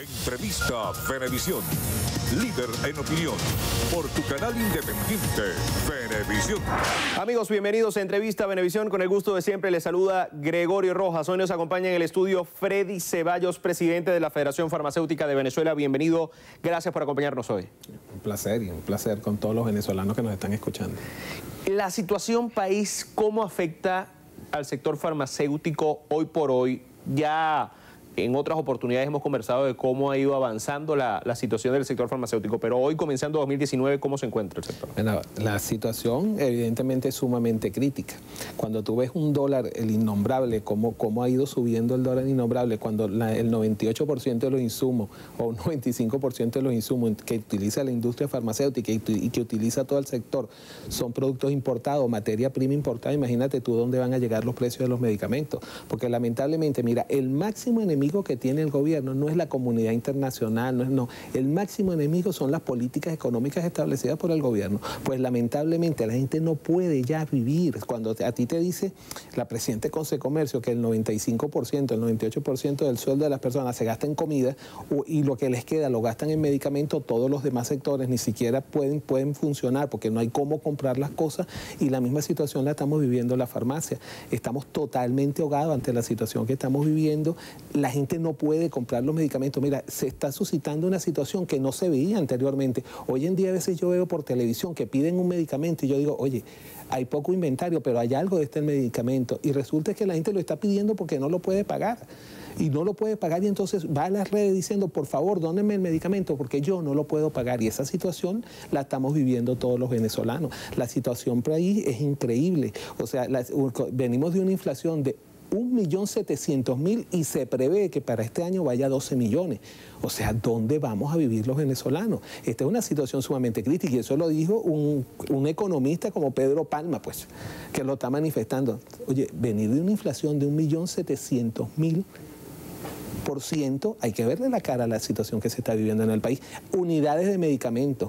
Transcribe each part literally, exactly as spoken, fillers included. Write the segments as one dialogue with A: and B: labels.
A: Entrevista Venevisión, líder en opinión, por tu canal independiente, Venevisión.
B: Amigos, bienvenidos a Entrevista Venevisión. Con el gusto de siempre les saluda Gregorio Rojas. Hoy nos acompaña en el estudio Freddy Ceballos, presidente de la Federación Farmacéutica de Venezuela. Bienvenido, gracias por acompañarnos hoy.
C: Un placer y un placer con todos los venezolanos que nos están escuchando.
B: La situación país, ¿cómo afecta al sector farmacéutico hoy por hoy? Ya en otras oportunidades hemos conversado de cómo ha ido avanzando la, la situación del sector farmacéutico, pero hoy, comenzando dos mil diecinueve, ¿cómo se encuentra el sector?
C: Bueno, la situación evidentemente es sumamente crítica. Cuando tú ves un dólar, el innombrable, cómo, cómo ha ido subiendo el dólar innombrable, cuando la, el noventa y ocho por ciento de los insumos o un noventa y cinco por ciento de los insumos que utiliza la industria farmacéutica y, y que utiliza todo el sector son productos importados, materia prima importada, imagínate tú dónde van a llegar los precios de los medicamentos. Porque lamentablemente, mira, el máximo enemigo que tiene el gobierno no es la comunidad internacional, no es no. El máximo enemigo son las políticas económicas establecidas por el gobierno. Pues lamentablemente la gente no puede ya vivir. Cuando te, a ti te dice la presidenta de Consecomercio que el noventa y cinco por ciento, el noventa y ocho por ciento del sueldo de las personas se gasta en comida o, y lo que les queda lo gastan en medicamentos, todos los demás sectores ni siquiera pueden, pueden funcionar porque no hay cómo comprar las cosas, y la misma situación la estamos viviendo en la farmacia. Estamos totalmente ahogados ante la situación que estamos viviendo. La gente no puede comprar los medicamentos. Mira, se está suscitando una situación que no se veía anteriormente. Hoy en día a veces yo veo por televisión que piden un medicamento y yo digo, oye, hay poco inventario, pero hay algo de este medicamento. Y resulta que la gente lo está pidiendo porque no lo puede pagar. Y no lo puede pagar y entonces va a las redes diciendo, por favor, dónenme el medicamento porque yo no lo puedo pagar. Y esa situación la estamos viviendo todos los venezolanos. La situación por ahí es increíble. O sea, la, venimos de una inflación de un millón setecientos mil y se prevé que para este año vaya a doce millones. O sea, ¿dónde vamos a vivir los venezolanos? Esta es una situación sumamente crítica y eso lo dijo un, un economista como Pedro Palma, pues, que lo está manifestando. Oye, venir de una inflación de un millón setecientos mil por ciento, hay que verle la cara a la situación que se está viviendo en el país. Unidades de medicamentos.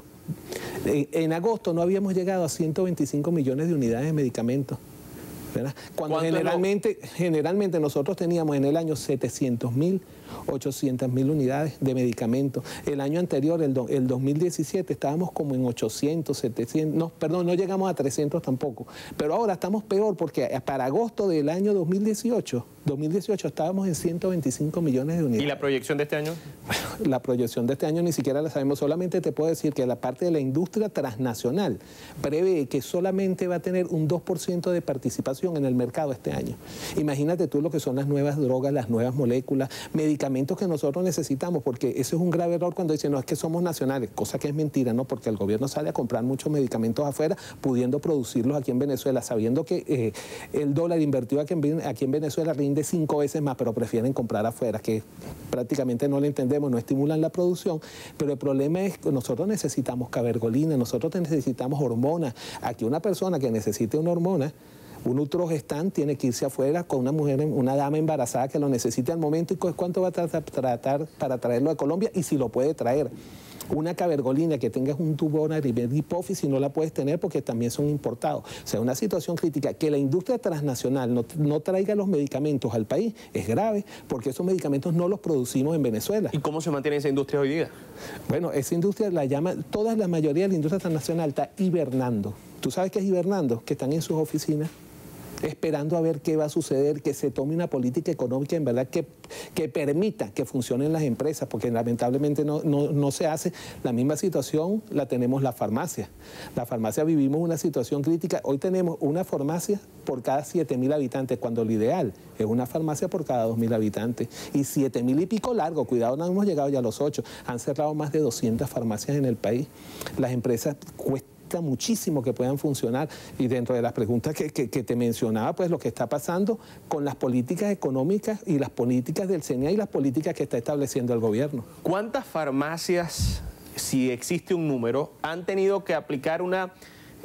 C: En, en agosto no habíamos llegado a ciento veinticinco millones de unidades de medicamentos, ¿verdad? Cuando generalmente, lo... generalmente nosotros teníamos en el año setecientos mil, ochocientas mil unidades de medicamentos. El año anterior, el, do, el dos mil diecisiete, estábamos como en ochocientos, setecientos, no, perdón, no llegamos a trescientos tampoco. Pero ahora estamos peor porque para agosto del año dos mil dieciocho, dos mil dieciocho estábamos en ciento veinticinco millones de unidades.
B: ¿Y la proyección de este año?
C: La proyección de este año ni siquiera la sabemos. Solamente te puedo decir que la parte de la industria transnacional prevé que solamente va a tener un dos por ciento de participación en el mercado este año. Imagínate tú lo que son las nuevas drogas, las nuevas moléculas, medicamentos que nosotros necesitamos, porque eso es un grave error cuando dicen, no, es que somos nacionales, cosa que es mentira, ¿no? Porque el gobierno sale a comprar muchos medicamentos afuera, pudiendo producirlos aquí en Venezuela, sabiendo que eh, el dólar invertido aquí en, aquí en Venezuela rinde cinco veces más, pero prefieren comprar afuera, que prácticamente no le entendemos, no estimulan la producción. Pero el problema es que nosotros necesitamos cabergolina, nosotros necesitamos hormonas. Aquí una persona que necesite una hormona, un utrogestán, tiene que irse afuera con una mujer, una dama embarazada que lo necesite al momento, y cuánto va a tratar, tratar para traerlo a Colombia y si lo puede traer. Una cabergolina que tengas un tubo de hipófisis no la puedes tener porque también son importados. O sea, una situación crítica. Que la industria transnacional no, no traiga los medicamentos al país es grave porque esos medicamentos no los producimos en Venezuela.
B: ¿Y cómo se mantiene esa industria hoy día?
C: Bueno, esa industria la llama, toda la mayoría de la industria transnacional está hibernando. ¿Tú sabes qué es hibernando? Que están en sus oficinas esperando a ver qué va a suceder, que se tome una política económica en verdad que, que permita que funcionen las empresas, porque lamentablemente no, no, no se hace. La misma situación la tenemos la farmacia. La farmacia vivimos una situación crítica. Hoy tenemos una farmacia por cada siete mil habitantes, cuando lo ideal es una farmacia por cada dos mil habitantes. Y siete mil y pico largo, cuidado, no hemos llegado ya a los ocho. Han cerrado más de doscientas farmacias en el país. Las empresas cuestan muchísimo que puedan funcionar, y dentro de las preguntas que, que, que te mencionaba, pues lo que está pasando con las políticas económicas y las políticas del C N A y las políticas que está estableciendo el gobierno.
B: ¿Cuántas farmacias, si existe un número, han tenido que aplicar una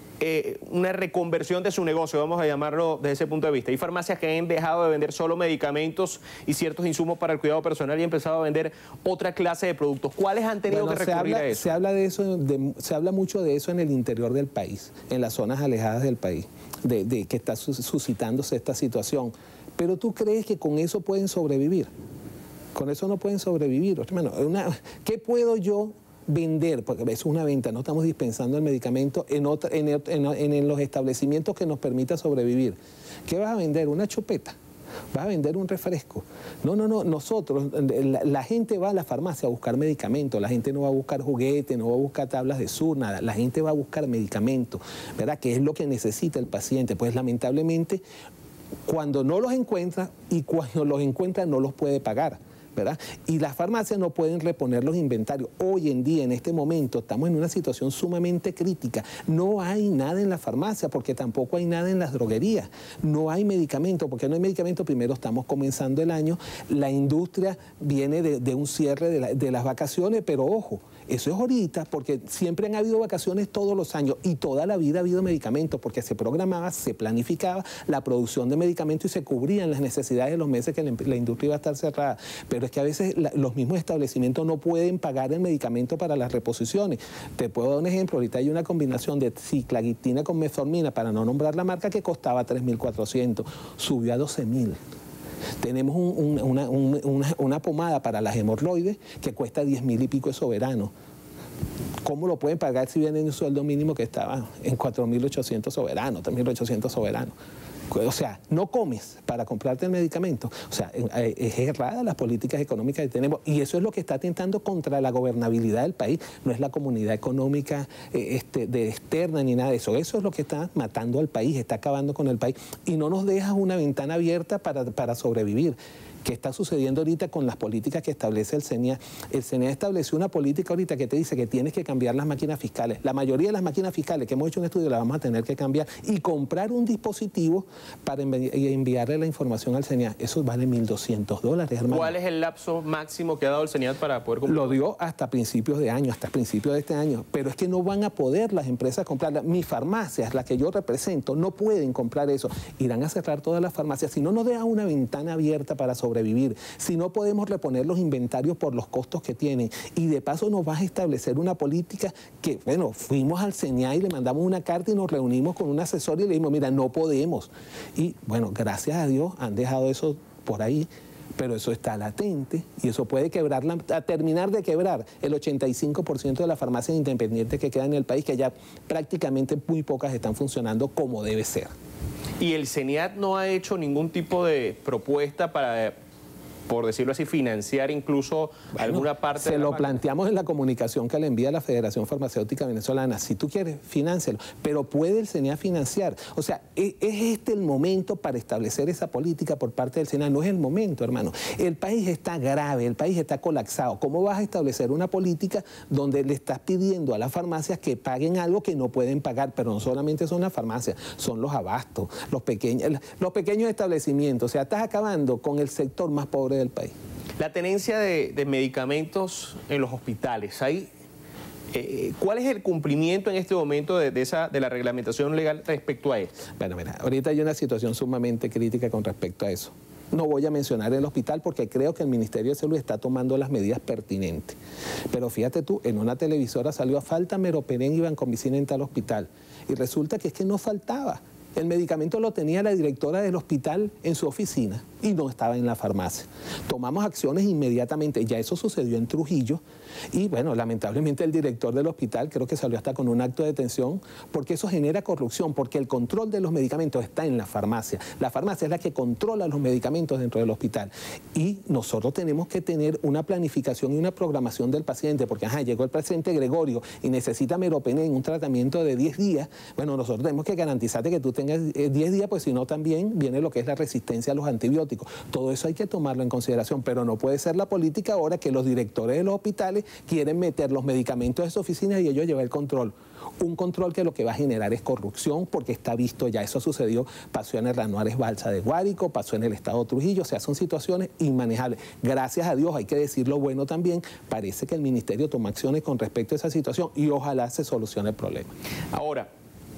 B: eh, una reconversión de su negocio, vamos a llamarlo desde ese punto de vista? Hay farmacias que han dejado de vender solo medicamentos y ciertos insumos para el cuidado personal y han empezado a vender otra clase de productos. ¿Cuáles han tenido bueno, que recurrir
C: habla,
B: a eso?
C: Se habla, de eso de, se habla mucho de eso en el interior del país, en las zonas alejadas del país, de, de que está suscitándose esta situación. Pero ¿tú crees que con eso pueden sobrevivir? Con eso no pueden sobrevivir. Hermano, una, ¿qué puedo yo vender? Porque eso es una venta, no estamos dispensando el medicamento en, otra, en, en, en los establecimientos que nos permita sobrevivir. ¿Qué vas a vender? ¿Una chupeta? ¿Vas a vender un refresco? No, no, no, nosotros, la, la gente va a la farmacia a buscar medicamentos, la gente no va a buscar juguetes, no va a buscar tablas de sur, nada, la gente va a buscar medicamentos, ¿verdad? ¿Qué es lo que necesita el paciente? Pues lamentablemente, cuando no los encuentra y cuando los encuentra no los puede pagar, ¿verdad? Y las farmacias no pueden reponer los inventarios. Hoy en día, en este momento, estamos en una situación sumamente crítica. No hay nada en la farmacia porque tampoco hay nada en las droguerías. No hay medicamento. porque no hay medicamento? Primero, estamos comenzando el año. La industria viene de, de un cierre de, la, de las vacaciones, pero ojo, eso es ahorita porque siempre han habido vacaciones todos los años y toda la vida ha habido medicamentos porque se programaba, se planificaba la producción de medicamentos y se cubrían las necesidades de los meses que la, la industria iba a estar cerrada. Pero es que a veces la, los mismos establecimientos no pueden pagar el medicamento para las reposiciones. Te puedo dar un ejemplo. Ahorita hay una combinación de ciclaguitina con metformina, para no nombrar la marca, que costaba tres mil cuatrocientos. Subió a doce mil. Tenemos un, un, una, un, una, una pomada para las hemorroides que cuesta diez mil y pico de soberano. ¿Cómo lo pueden pagar si vienen un sueldo mínimo que estaba en cuatro mil ochocientos soberano, tres mil ochocientos soberano? O sea, no comes para comprarte el medicamento. O sea, es errada las políticas económicas que tenemos y eso es lo que está atentando contra la gobernabilidad del país. No es la comunidad económica eh, este, de externa ni nada de eso. Eso es lo que está matando al país, está acabando con el país y no nos deja una ventana abierta para, para sobrevivir. ¿Qué está sucediendo ahorita con las políticas que establece el CENIA? El CENIA estableció una política ahorita que te dice que tienes que cambiar las máquinas fiscales. La mayoría de las máquinas fiscales que hemos hecho un estudio las vamos a tener que cambiar y comprar un dispositivo para envi enviarle la información al CENIA. Eso vale mil doscientos dólares, hermano.
B: ¿Cuál es el lapso máximo que ha dado el CENIA para poder comprar?
C: Lo dio hasta principios de año, hasta principios de este año. Pero es que no van a poder las empresas comprarla. Mis farmacias, las que yo represento, no pueden comprar eso. Irán a cerrar todas las farmacias. Si no nos deja una ventana abierta para sobrevivir, si no podemos reponer los inventarios por los costos que tienen y de paso nos vas a establecer una política que, bueno, fuimos al CENIA y le mandamos una carta y nos reunimos con un asesor y le dijimos, mira, no podemos. Y bueno, gracias a Dios han dejado eso por ahí, pero eso está latente y eso puede quebrar, la, a terminar de quebrar el ochenta y cinco por ciento de las farmacias independientes que quedan en el país, que ya prácticamente muy pocas están funcionando como debe ser.
B: ¿Y el CENIAT no ha hecho ningún tipo de propuesta para, por decirlo así, financiar incluso bueno, alguna parte
C: se
B: de la
C: lo
B: máquina?
C: Planteamos en la comunicación que le envía la Federación Farmacéutica Venezolana. Si tú quieres, fináncialo, pero puede el CENIA financiar. O sea, ¿es, es este el momento para establecer esa política por parte del CENIA? No es el momento, hermano. El país está grave, el país está colapsado. ¿Cómo vas a establecer una política donde le estás pidiendo a las farmacias que paguen algo que no pueden pagar? Pero no solamente son las farmacias, son los abastos, los pequeños, los pequeños establecimientos. O sea, estás acabando con el sector más pobre del país.
B: La tenencia de, de medicamentos en los hospitales, ¿hay, eh, ¿cuál es el cumplimiento en este momento de, de, esa, de la reglamentación legal respecto a esto?
C: Bueno, mira, ahorita hay una situación sumamente crítica con respecto a eso. No voy a mencionar el hospital porque creo que el Ministerio de Salud está tomando las medidas pertinentes. Pero fíjate tú, en una televisora salió a falta meropenem y vancomicina en tal hospital. Y resulta que es que no faltaba. El medicamento lo tenía la directora del hospital en su oficina y no estaba en la farmacia. Tomamos acciones inmediatamente, ya eso sucedió en Trujillo y bueno, lamentablemente el director del hospital creo que salió hasta con un acto de detención porque eso genera corrupción, porque el control de los medicamentos está en la farmacia. La farmacia es la que controla los medicamentos dentro del hospital y nosotros tenemos que tener una planificación y una programación del paciente porque ajá, llegó el paciente Gregorio y necesita meropenem, un tratamiento de diez días, bueno, nosotros tenemos que garantizarte que tú tengas diez días, pues si no también viene lo que es la resistencia a los antibióticos. Todo eso hay que tomarlo en consideración, pero no puede ser la política ahora que los directores de los hospitales quieren meter los medicamentos de su oficina y ellos llevar el control. Un control que lo que va a generar es corrupción porque está visto ya, eso sucedió, pasó en el Ranuares Balsa de Guárico, pasó en el estado Trujillo, o sea, son situaciones inmanejables. Gracias a Dios, hay que decir lo bueno también, parece que el ministerio toma acciones con respecto a esa situación y ojalá se solucione el problema.
B: Ahora,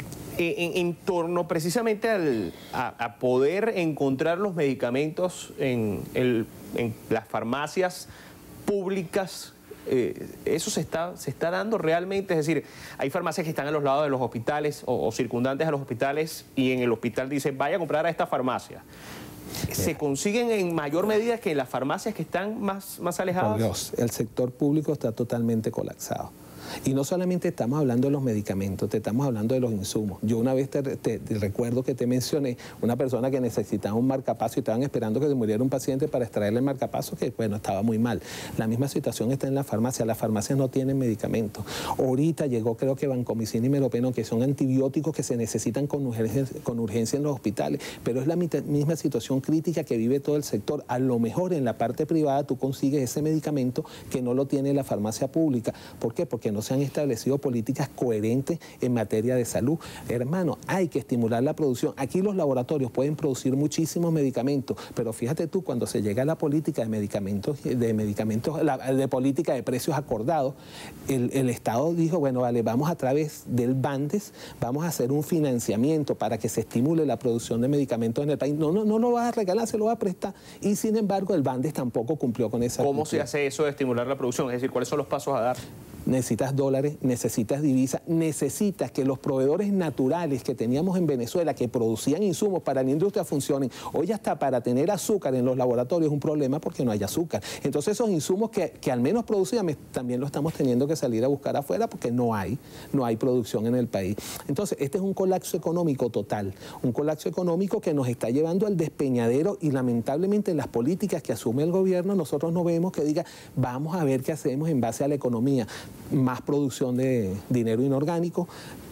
B: En, en torno precisamente al, a, a poder encontrar los medicamentos en, el, en las farmacias públicas, eh, eso se está, se está dando realmente, es decir, hay farmacias que están a los lados de los hospitales o, o circundantes a los hospitales y en el hospital dice vaya a comprar a esta farmacia. ¿Se consiguen en mayor medida que en las farmacias que están más, más alejadas?
C: Por Dios, el sector público está totalmente colapsado. Y no solamente estamos hablando de los medicamentos, te estamos hablando de los insumos. Yo una vez te, te, te recuerdo que te mencioné una persona que necesitaba un marcapaso y estaban esperando que se muriera un paciente para extraerle el marcapaso, que bueno, estaba muy mal. La misma situación está en la farmacia. Las farmacias no tienen medicamentos. Ahorita llegó, creo que vancomicina y meropenem, que son antibióticos que se necesitan con urgencia, con urgencia en los hospitales, pero es la misma situación crítica que vive todo el sector. A lo mejor en la parte privada tú consigues ese medicamento que no lo tiene la farmacia pública. ¿Por qué? Porque no se han establecido políticas coherentes en materia de salud. Hermano, hay que estimular la producción. Aquí los laboratorios pueden producir muchísimos medicamentos, pero fíjate tú, cuando se llega a la política de medicamentos, de medicamentos, la, de política de precios acordados, el, el Estado dijo, bueno, vale, vamos a través del Bandes, vamos a hacer un financiamiento para que se estimule la producción de medicamentos en el país. No, no, no lo vas a regalar, se lo va a prestar. Y sin embargo, el Bandes tampoco cumplió con esa.
B: ¿Cómo se hace eso de estimular la producción? Es decir, ¿cuáles son los pasos a dar?
C: Necesitas dólares, necesitas divisas, necesitas que los proveedores naturales que teníamos en Venezuela, que producían insumos para la industria, funcionen. Hoy hasta para tener azúcar en los laboratorios es un problema porque no hay azúcar. Entonces esos insumos que, que al menos producíamos, también lo estamos teniendo que salir a buscar afuera porque no hay, no hay producción en el país. Entonces este es un colapso económico total, un colapso económico que nos está llevando al despeñadero y lamentablemente las políticas que asume el gobierno nosotros no vemos que diga vamos a ver qué hacemos en base a la economía. Más producción de dinero inorgánico,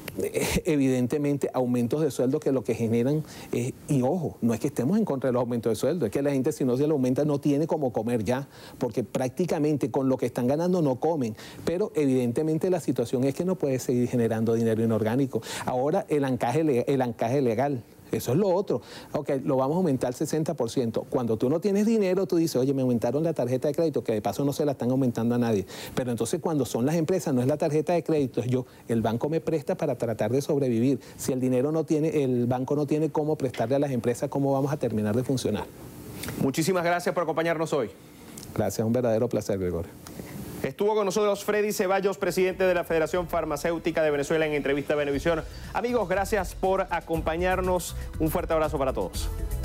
C: evidentemente aumentos de sueldo que lo que generan es, y ojo, no es que estemos en contra de los aumentos de sueldo, es que la gente si no se lo aumenta no tiene como comer ya, porque prácticamente con lo que están ganando no comen, pero evidentemente la situación es que no puede seguir generando dinero inorgánico. Ahora el ancaje, el ancaje legal. Eso es lo otro. Ok, lo vamos a aumentar al sesenta por ciento. Cuando tú no tienes dinero, tú dices, oye, me aumentaron la tarjeta de crédito, que de paso no se la están aumentando a nadie. Pero entonces cuando son las empresas, no es la tarjeta de crédito, es yo, el banco me presta para tratar de sobrevivir. Si el dinero no tiene, el banco no tiene cómo prestarle a las empresas, ¿cómo vamos a terminar de funcionar?
B: Muchísimas gracias por acompañarnos hoy.
C: Gracias, un verdadero placer, Gregorio.
B: Estuvo con nosotros Freddy Ceballos, presidente de la Federación Farmacéutica de Venezuela, en entrevista a Venevisión. Amigos, gracias por acompañarnos. Un fuerte abrazo para todos.